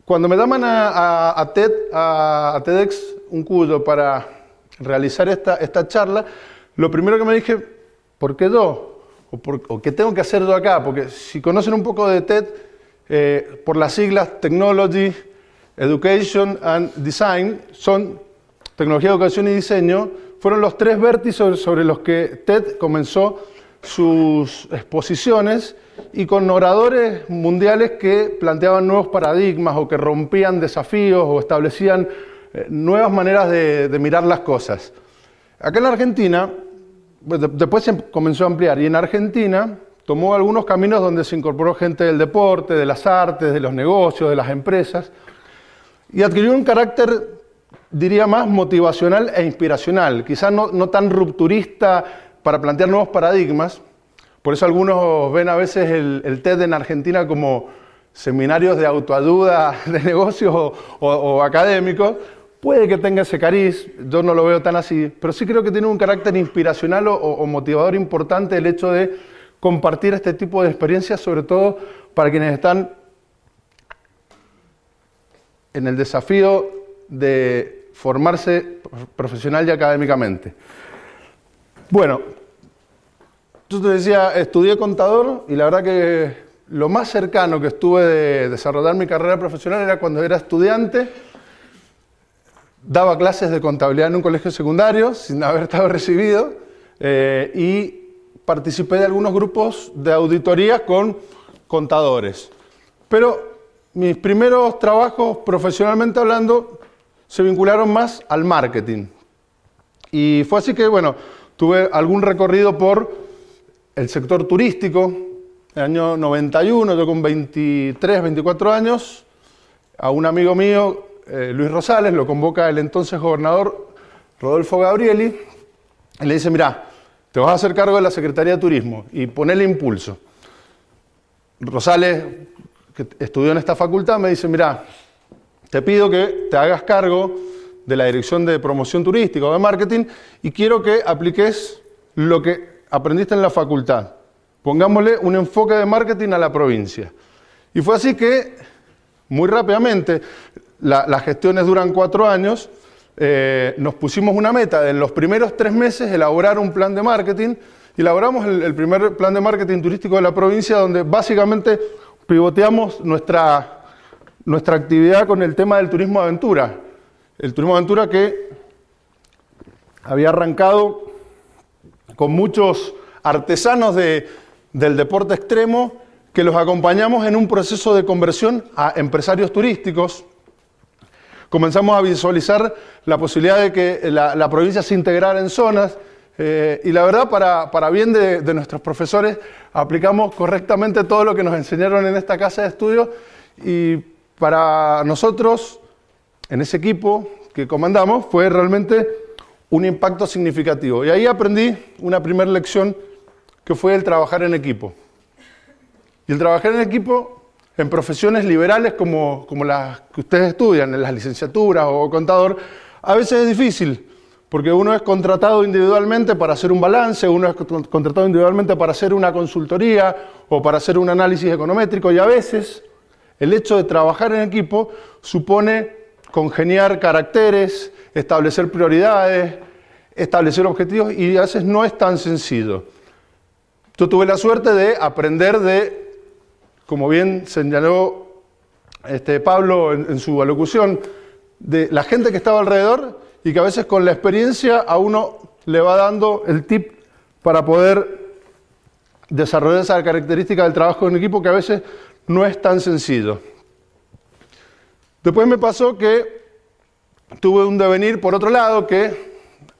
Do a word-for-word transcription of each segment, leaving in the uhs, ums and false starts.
cuando me llaman a, a, a, TED, a, a TEDx un Cuyo para realizar esta, esta charla, lo primero que me dije, ¿por qué yo? ¿O, por, o qué tengo que hacer yo acá? Porque si conocen un poco de TED, eh, por las siglas Technology, Education and Design, son tecnología, educación y diseño, fueron los tres vértices sobre los que TED comenzó sus exposiciones y con oradores mundiales que planteaban nuevos paradigmas o que rompían desafíos o establecían eh, nuevas maneras de, de mirar las cosas. Acá en la Argentina, pues, de, después se comenzó a ampliar, y en Argentina tomó algunos caminos donde se incorporó gente del deporte, de las artes, de los negocios, de las empresas, y adquirió un carácter, diría, más motivacional e inspiracional, quizás no, no tan rupturista para plantear nuevos paradigmas. Por eso algunos ven a veces el, el TED en Argentina como seminarios de autoayuda de negocios o, o, o académicos. Puede que tenga ese cariz, yo no lo veo tan así, pero sí creo que tiene un carácter inspiracional o, o motivador importante el hecho de compartir este tipo de experiencias, sobre todo para quienes están en el desafío de formarse profesional y académicamente. Bueno, yo te decía, estudié contador y la verdad que lo más cercano que estuve de desarrollar mi carrera profesional era cuando era estudiante. Daba clases de contabilidad en un colegio secundario sin haber estado recibido eh, y participé de algunos grupos de auditoría con contadores. Pero mis primeros trabajos, profesionalmente hablando, se vincularon más al marketing. Y fue así que, bueno, tuve algún recorrido por el sector turístico. En el año noventa y uno, yo con veintitrés, veinticuatro años, a un amigo mío, eh, Luis Rosales, lo convoca el entonces gobernador Rodolfo Gabrieli, y le dice, mirá, te vas a hacer cargo de la Secretaría de Turismo y ponele impulso. Rosales, que estudió en esta facultad, me dice, mirá, te pido que te hagas cargo de la Dirección de Promoción Turística o de Marketing y quiero que apliques lo que aprendiste en la facultad. Pongámosle un enfoque de marketing a la provincia. Y fue así que, muy rápidamente, la, las gestiones duran cuatro años, eh, nos pusimos una meta de en los primeros tres meses elaborar un plan de marketing y elaboramos el, el primer plan de marketing turístico de la provincia donde básicamente pivoteamos nuestra, nuestra actividad con el tema del turismo aventura. El turismo aventura que había arrancado con muchos artesanos de, del deporte extremo que los acompañamos en un proceso de conversión a empresarios turísticos. Comenzamos a visualizar la posibilidad de que la, la provincia se integrara en zonas eh, y la verdad, para, para bien de, de nuestros profesores, aplicamos correctamente todo lo que nos enseñaron en esta casa de estudio y para nosotros, en ese equipo que comandamos, fue realmente un impacto significativo. Y ahí aprendí una primera lección que fue el trabajar en equipo. Y el trabajar en equipo en profesiones liberales como, como las que ustedes estudian, en las licenciaturas o contador, a veces es difícil, porque uno es contratado individualmente para hacer un balance, uno es contratado individualmente para hacer una consultoría o para hacer un análisis econométrico, y a veces el hecho de trabajar en equipo supone congeniar caracteres, establecer prioridades, establecer objetivos, y a veces no es tan sencillo. Yo tuve la suerte de aprender de, como bien señaló este Pablo en, en su alocución, de la gente que estaba alrededor y que a veces con la experiencia a uno le va dando el tip para poder desarrollar esa característica del trabajo en equipo que a veces no es tan sencillo. Después me pasó que tuve un devenir por otro lado, que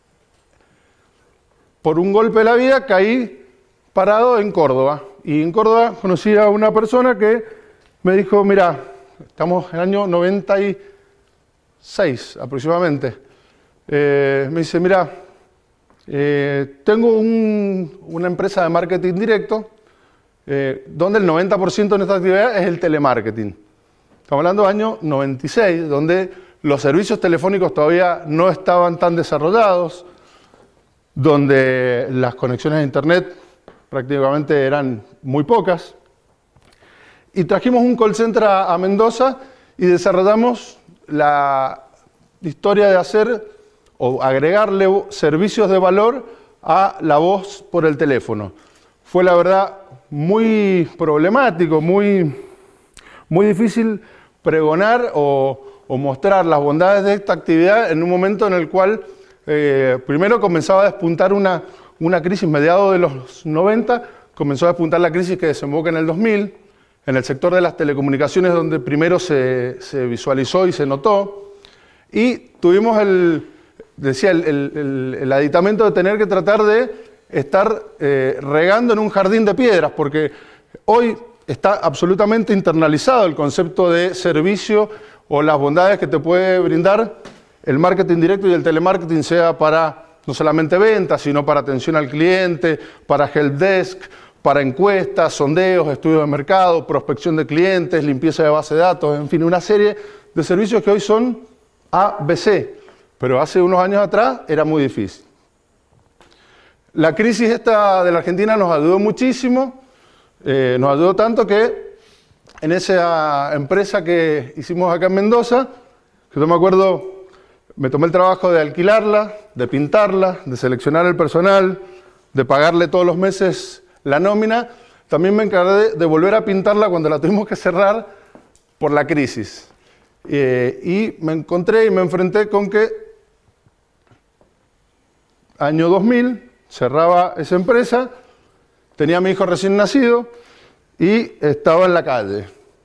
por un golpe de la vida caí parado en Córdoba. Y en Córdoba conocí a una persona que me dijo, mira, estamos en el año noventa y seis aproximadamente. Eh, me dice, mira, eh, tengo un, una empresa de marketing directo eh, donde el noventa por ciento de nuestra actividad es el telemarketing. Estamos hablando del año noventa y seis, donde los servicios telefónicos todavía no estaban tan desarrollados, donde las conexiones a internet prácticamente eran muy pocas. Y trajimos un call center a, a Mendoza y desarrollamos la historia de hacer o agregarle servicios de valor a la voz por el teléfono. Fue la verdad muy problemático, muy, muy difícil pregonar o, o mostrar las bondades de esta actividad en un momento en el cual eh, primero comenzaba a despuntar una, una crisis mediados de los noventa, comenzó a despuntar la crisis que desemboca en el dos mil, en el sector de las telecomunicaciones donde primero se, se visualizó y se notó, y tuvimos el, decía, el, el, el aditamento de tener que tratar de estar eh, regando en un jardín de piedras, porque hoy está absolutamente internalizado el concepto de servicio o las bondades que te puede brindar el marketing directo y el telemarketing, sea para no solamente ventas, sino para atención al cliente, para helpdesk, para encuestas, sondeos, estudios de mercado, prospección de clientes, limpieza de base de datos, en fin, una serie de servicios que hoy son A B C, pero hace unos años atrás era muy difícil. La crisis esta de la Argentina nos ayudó muchísimo, eh, nos ayudó tanto que en esa empresa que hicimos acá en Mendoza, que yo me acuerdo, me tomé el trabajo de alquilarla, de pintarla, de seleccionar el personal, de pagarle todos los meses la nómina, también me encargué de volver a pintarla cuando la tuvimos que cerrar por la crisis. Eh, y me encontré y me enfrenté con que año dos mil, cerraba esa empresa, tenía a mi hijo recién nacido y estaba en la calle.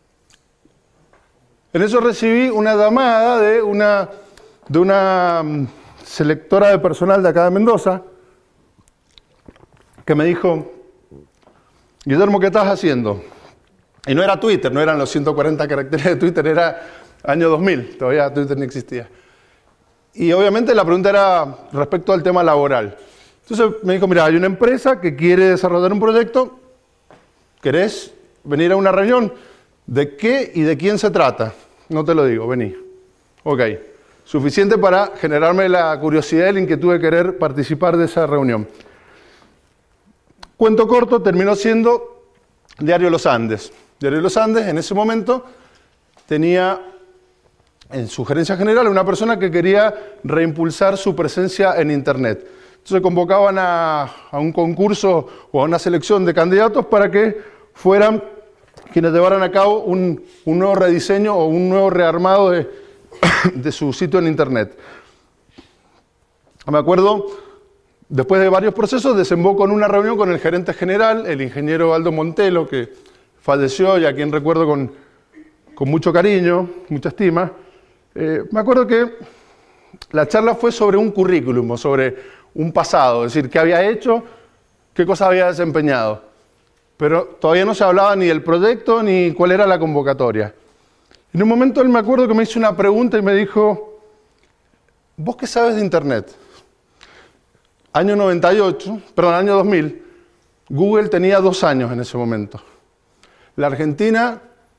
En eso recibí una llamada de una, de una selectora de personal de acá de Mendoza que me dijo: Guillermo, ¿qué estás haciendo? Y no era Twitter, no eran los ciento cuarenta caracteres de Twitter, era año dos mil, todavía Twitter no existía. Y obviamente la pregunta era respecto al tema laboral. Entonces me dijo: mira, hay una empresa que quiere desarrollar un proyecto, ¿querés venir a una reunión? ¿De qué y de quién se trata? No te lo digo, vení. Ok, suficiente para generarme la curiosidad y la inquietud de querer participar de esa reunión. Cuento corto, terminó siendo Diario Los Andes. Diario Los Andes en ese momento tenía en su gerencia general una persona que quería reimpulsar su presencia en Internet. Entonces convocaban a, a un concurso o a una selección de candidatos para que fueran quienes llevaran a cabo un, un nuevo rediseño o un nuevo rearmado de, de su sitio en Internet. Me acuerdo, después de varios procesos, desembocó en una reunión con el gerente general, el ingeniero Aldo Montelo, que falleció y a quien recuerdo con, con mucho cariño, mucha estima. Eh, me acuerdo que la charla fue sobre un currículum, sobre un pasado, es decir, qué había hecho, qué cosas había desempeñado. Pero todavía no se hablaba ni del proyecto ni cuál era la convocatoria. En un momento él me acuerdo que me hizo una pregunta y me dijo: ¿vos qué sabes de Internet? Año noventa y ocho, perdón, año dos mil, Google tenía dos años en ese momento. La Argentina,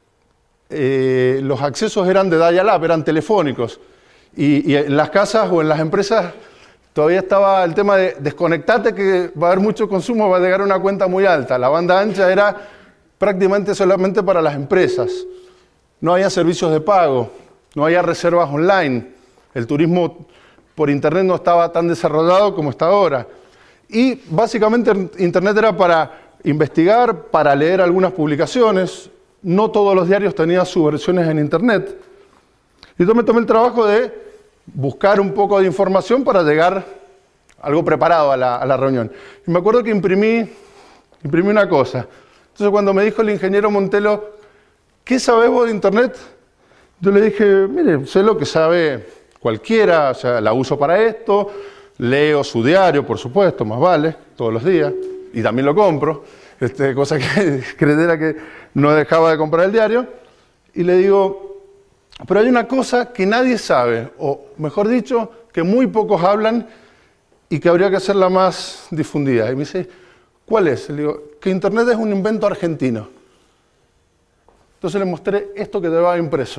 eh, los accesos eran de dial-up, eran telefónicos. Y, y en las casas o en las empresas todavía estaba el tema de desconectate, que va a haber mucho consumo, va a llegar a una cuenta muy alta. La banda ancha era prácticamente solamente para las empresas. No había servicios de pago, no había reservas online. El turismo por Internet no estaba tan desarrollado como está ahora. Y básicamente Internet era para investigar, para leer algunas publicaciones. No todos los diarios tenían sus versiones en Internet. Y yo me tomé el trabajo de buscar un poco de información para llegar algo preparado a la, a la reunión. Y me acuerdo que imprimí, imprimí una cosa. Entonces cuando me dijo el ingeniero Montelo: ¿qué sabés vos de Internet? Yo le dije: mire, sé lo que sabe cualquiera, o sea, la uso para esto, leo su diario, por supuesto, más vale, todos los días, y también lo compro, este, cosa que creyera que no dejaba de comprar el diario. Y le digo: pero hay una cosa que nadie sabe, o mejor dicho, que muy pocos hablan y que habría que hacerla más difundida. Y me dice: ¿cuál es? Le digo: que Internet es un invento argentino. Entonces le mostré esto que llevaba impreso.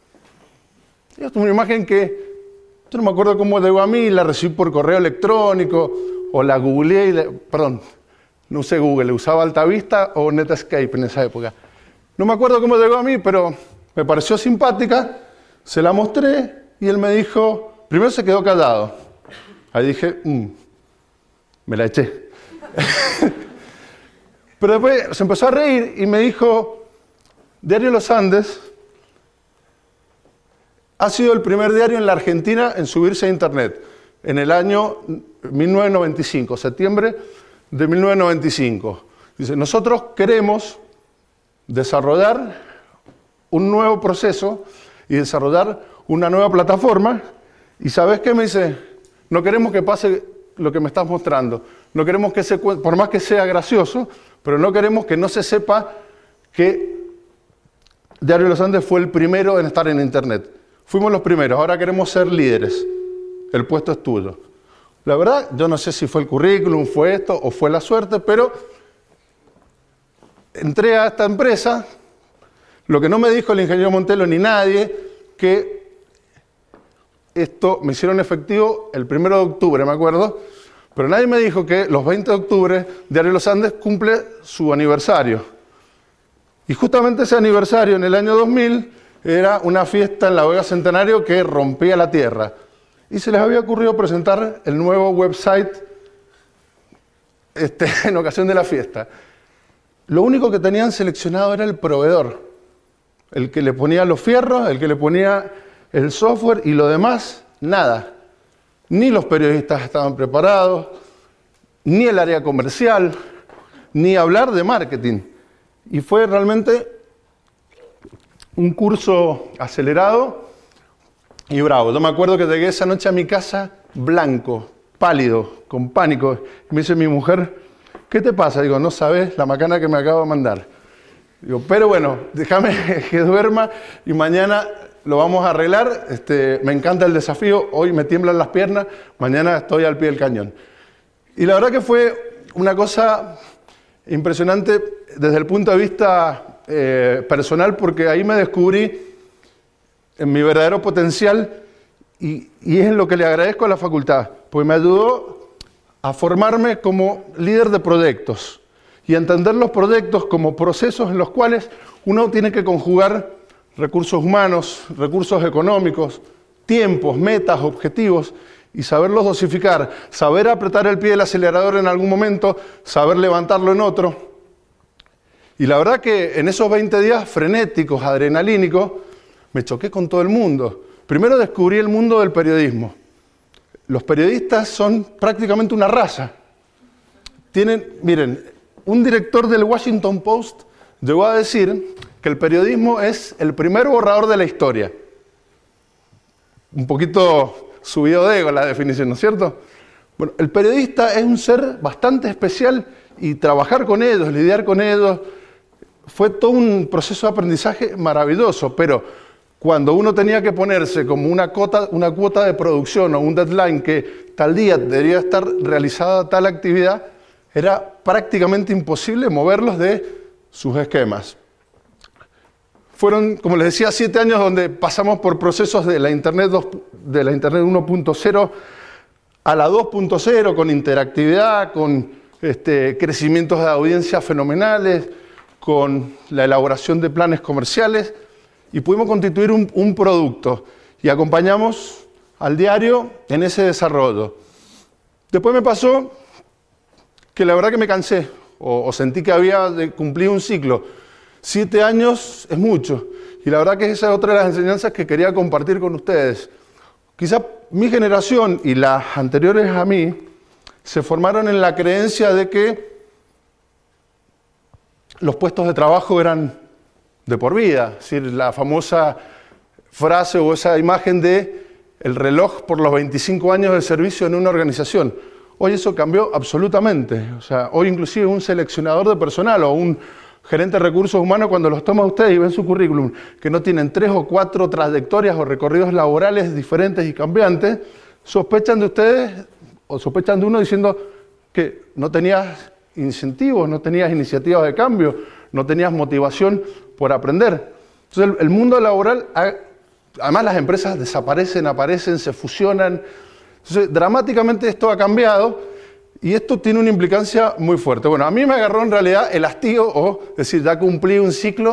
Y esto es una imagen que yo no me acuerdo cómo llegó a mí, la recibí por correo electrónico, o la googleé, y le, perdón, no usé Google, usaba Altavista o Netscape en esa época. No me acuerdo cómo llegó a mí, pero me pareció simpática, se la mostré y él me dijo, primero se quedó callado. Ahí dije, mmm, me la eché. Pero después se empezó a reír y me dijo, Diario Los Andes ha sido el primer diario en la Argentina en subirse a Internet, en el año mil novecientos noventa y cinco, septiembre de mil novecientos noventa y cinco. Dice, nosotros queremos desarrollar un nuevo proceso y desarrollar una nueva plataforma, y ¿sabes qué? Me dice, no queremos que pase lo que me estás mostrando, no queremos que se, por más que sea gracioso, pero no queremos que no se sepa que Diario Los Andes fue el primero en estar en Internet. Fuimos los primeros, ahora queremos ser líderes. El puesto es tuyo. La verdad, yo no sé si fue el currículum, fue esto o fue la suerte, pero entré a esta empresa, lo que no me dijo el ingeniero Montelo ni nadie, que esto me hicieron efectivo el primero de octubre, me acuerdo, pero nadie me dijo que los veinte de octubre Diario Los Andes cumple su aniversario. Y justamente ese aniversario en el año dos mil era una fiesta en la Bodega Centenario que rompía la tierra. Y se les había ocurrido presentar el nuevo website este, en ocasión de la fiesta. Lo único que tenían seleccionado era el proveedor, el que le ponía los fierros, el que le ponía el software, y lo demás, nada. Ni los periodistas estaban preparados, ni el área comercial, ni hablar de marketing. Y fue realmente un curso acelerado y bravo. Yo me acuerdo que llegué esa noche a mi casa blanco, pálido, con pánico. Y me dice mi mujer, ¿qué te pasa? Digo, no sabes la macana que me acabo de mandar. Digo, pero bueno, déjame que duerma y mañana lo vamos a arreglar. Este, me encanta el desafío, hoy me tiemblan las piernas, mañana estoy al pie del cañón. Y la verdad que fue una cosa impresionante desde el punto de vista eh, personal, porque ahí me descubrí en mi verdadero potencial, y, y es en lo que le agradezco a la facultad, porque me ayudó a formarme como líder de proyectos y a entender los proyectos como procesos en los cuales uno tiene que conjugar recursos humanos, recursos económicos, tiempos, metas, objetivos, y saberlos dosificar, saber apretar el pie del acelerador en algún momento, saber levantarlo en otro. Y la verdad que en esos veinte días frenéticos, adrenalínicos, me choqué con todo el mundo. Primero descubrí el mundo del periodismo. Los periodistas son prácticamente una raza. Tienen, miren, un director del Washington Post llegó a decir que el periodismo es el primer borrador de la historia. Un poquito subido de ego la definición, ¿no es cierto? Bueno, el periodista es un ser bastante especial y trabajar con ellos, lidiar con ellos, fue todo un proceso de aprendizaje maravilloso, pero cuando uno tenía que ponerse como una cuota, una cuota de producción o un deadline que tal día debería estar realizada tal actividad, era prácticamente imposible moverlos de sus esquemas. Fueron, como les decía, siete años donde pasamos por procesos de la Internet, de la Internet uno punto cero a la dos punto cero, con interactividad, con este, crecimientos de audiencias fenomenales, con la elaboración de planes comerciales, y pudimos constituir un, un producto y acompañamos al diario en ese desarrollo. Después me pasó que la verdad que me cansé o, o sentí que había cumplido un ciclo. Siete años es mucho y la verdad que esa es otra de las enseñanzas que quería compartir con ustedes. Quizá mi generación y las anteriores a mí se formaron en la creencia de que los puestos de trabajo eran de por vida, es decir, la famosa frase o esa imagen de el reloj por los veinticinco años de servicio en una organización. Hoy eso cambió absolutamente. O sea, hoy inclusive un seleccionador de personal o un gerente de recursos humanos, cuando los toma usted y ven su currículum, que no tienen tres o cuatro trayectorias o recorridos laborales diferentes y cambiantes, sospechan de ustedes o sospechan de uno diciendo que no tenías incentivos, no tenías iniciativas de cambio, no tenías motivación por aprender. Entonces el, el mundo laboral, además las empresas desaparecen, aparecen, se fusionan. Entonces dramáticamente esto ha cambiado y esto tiene una implicancia muy fuerte. Bueno, a mí me agarró en realidad el hastío, o decir, ya cumplí un ciclo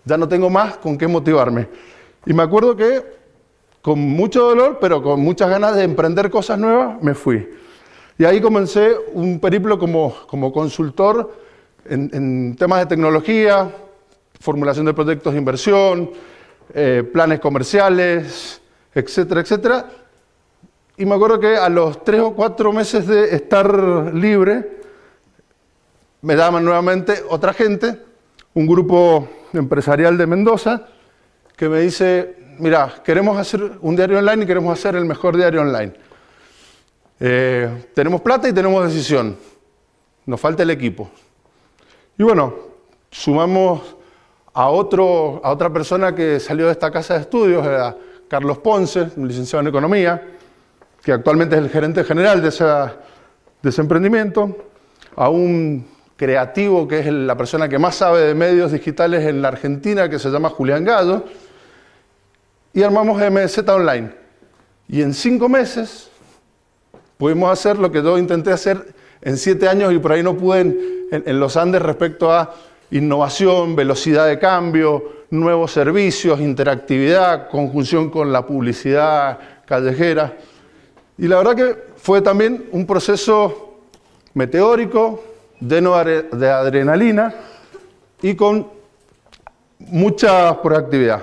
ya no tengo más con qué motivarme. Y me acuerdo que con mucho dolor, pero con muchas ganas de emprender cosas nuevas, me fui. Y ahí comencé un periplo como, como consultor en, en temas de tecnología, formulación de proyectos de inversión, eh, planes comerciales, etcétera, etcétera. Y me acuerdo que a los tres o cuatro meses de estar libre, me llaman nuevamente otra gente, un grupo empresarial de Mendoza, que me dice, mira, queremos hacer un diario online y queremos hacer el mejor diario online. Eh, tenemos plata y tenemos decisión. Nos falta el equipo. Y bueno, sumamos a, otro, a otra persona que salió de esta casa de estudios, era Carlos Ponce, un licenciado en Economía, que actualmente es el gerente general de, esa, de ese emprendimiento, a un creativo que es la persona que más sabe de medios digitales en la Argentina, que se llama Julián Gallo, y armamos M Z Online. Y en cinco meses pudimos hacer lo que yo intenté hacer en siete años y por ahí no pude en, en, en los Andes respecto a innovación, velocidad de cambio, nuevos servicios, interactividad, conjunción con la publicidad callejera. Y la verdad que fue también un proceso meteórico, lleno de adrenalina y con mucha proactividad.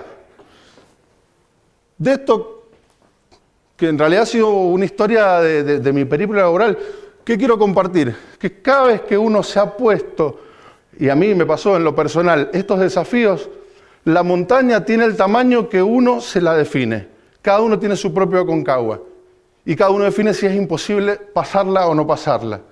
De esto, que en realidad ha sido una historia de, de, de mi periplo laboral, ¿qué quiero compartir? Que cada vez que uno se ha puesto, y a mí me pasó en lo personal, estos desafíos, la montaña tiene el tamaño que uno se la define. Cada uno tiene su propio Aconcagua. Y cada uno define si es imposible pasarla o no pasarla.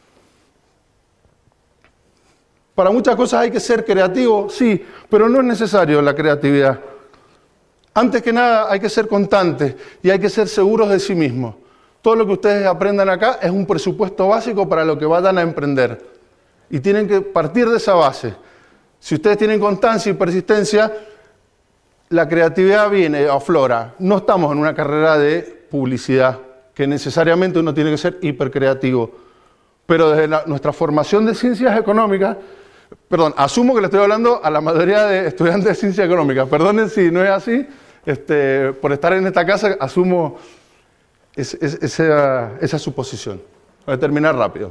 Para muchas cosas hay que ser creativo, sí, pero no es necesario la creatividad. Antes que nada hay que ser constantes y hay que ser seguros de sí mismos. Todo lo que ustedes aprendan acá es un presupuesto básico para lo que vayan a emprender. Y tienen que partir de esa base. Si ustedes tienen constancia y persistencia, la creatividad viene, aflora. No estamos en una carrera de publicidad, que necesariamente uno tiene que ser hipercreativo. Pero desde la, nuestra formación de ciencias económicas, perdón, asumo que le estoy hablando a la mayoría de estudiantes de ciencias económicas. Perdonen si no es así, este, por estar en esta casa asumo es, es, esa, esa suposición. Voy a terminar rápido.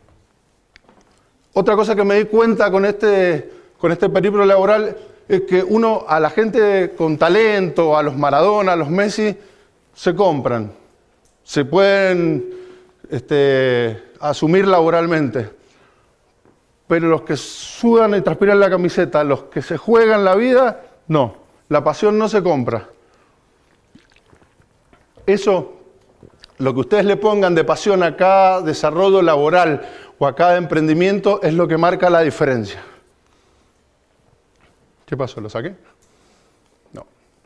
Otra cosa que me di cuenta con este, con este periplo laboral es que uno, a la gente con talento, a los Maradona, a los Messi, se compran, se pueden este, asumir laboralmente. Pero los que sudan y transpiran la camiseta, los que se juegan la vida, no. La pasión no se compra. Eso, lo que ustedes le pongan de pasión a cada desarrollo laboral o a cada emprendimiento, es lo que marca la diferencia. ¿Qué pasó? ¿Lo saqué? No.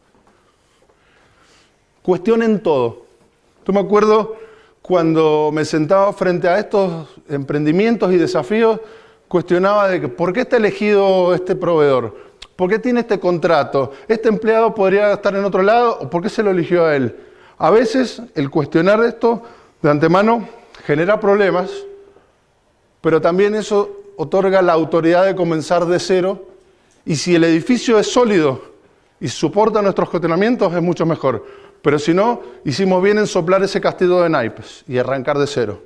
Cuestionen todo. Yo me acuerdo cuando me sentaba frente a estos emprendimientos y desafíos, cuestionaba de que ¿por qué está elegido este proveedor? ¿Por qué tiene este contrato? ¿Este empleado podría estar en otro lado? ¿O por qué se lo eligió a él? A veces el cuestionar esto de antemano genera problemas, pero también eso otorga la autoridad de comenzar de cero. Y si el edificio es sólido y soporta nuestros cuestionamientos, es mucho mejor. Pero si no, hicimos bien en soplar ese castillo de naipes y arrancar de cero.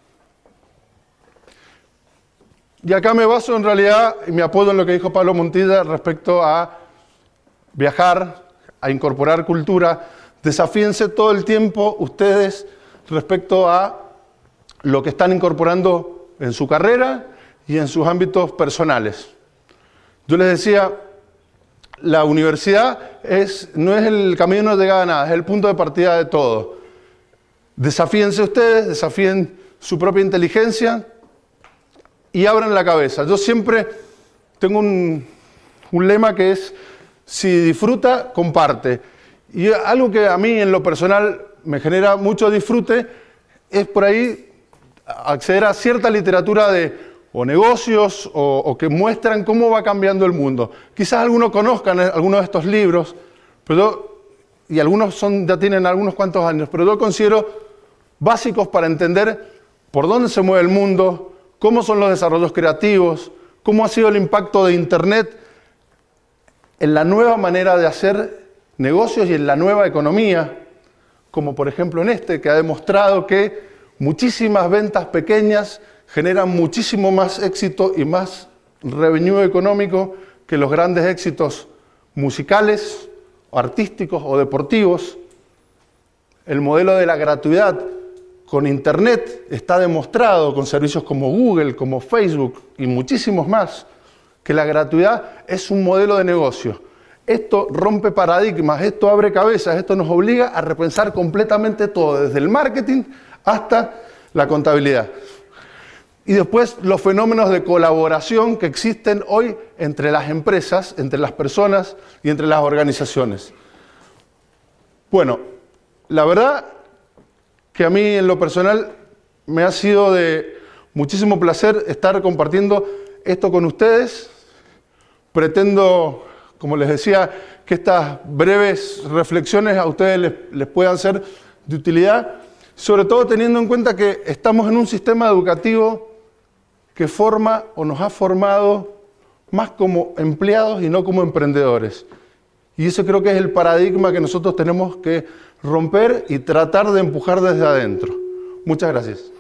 Y acá me baso en realidad y me apoyo en lo que dijo Pablo Montilla respecto a viajar, a incorporar cultura. Desafíense todo el tiempo ustedes respecto a lo que están incorporando en su carrera y en sus ámbitos personales. Yo les decía, la universidad es, no es el camino de llegada a nada, es el punto de partida de todo. Desafíense ustedes, desafíen su propia inteligencia y abran la cabeza. Yo siempre tengo un, un lema que es, si disfruta, comparte. Y algo que a mí en lo personal me genera mucho disfrute es por ahí acceder a cierta literatura de o negocios o, o que muestran cómo va cambiando el mundo. Quizás algunos conozcan algunos de estos libros, pero yo, y algunos son, ya tienen algunos cuantos años, pero yo considero básicos para entender por dónde se mueve el mundo, cómo son los desarrollos creativos, cómo ha sido el impacto de Internet en la nueva manera de hacer negocios y en la nueva economía, como por ejemplo en este, que ha demostrado que muchísimas ventas pequeñas generan muchísimo más éxito y más revenue económico que los grandes éxitos musicales, o artísticos o deportivos. El modelo de la gratuidad con Internet está demostrado con servicios como Google, como Facebook y muchísimos más, que la gratuidad es un modelo de negocio. Esto rompe paradigmas, esto abre cabezas, esto nos obliga a repensar completamente todo, desde el marketing hasta la contabilidad. Y después los fenómenos de colaboración que existen hoy entre las empresas, entre las personas y entre las organizaciones. Bueno, la verdad que a mí en lo personal me ha sido de muchísimo placer estar compartiendo esto con ustedes. Pretendo, como les decía, que estas breves reflexiones a ustedes les, les puedan ser de utilidad, sobre todo teniendo en cuenta que estamos en un sistema educativo que forma o nos ha formado más como empleados y no como emprendedores. Y eso creo que es el paradigma que nosotros tenemos que romper y tratar de empujar desde adentro. Muchas gracias.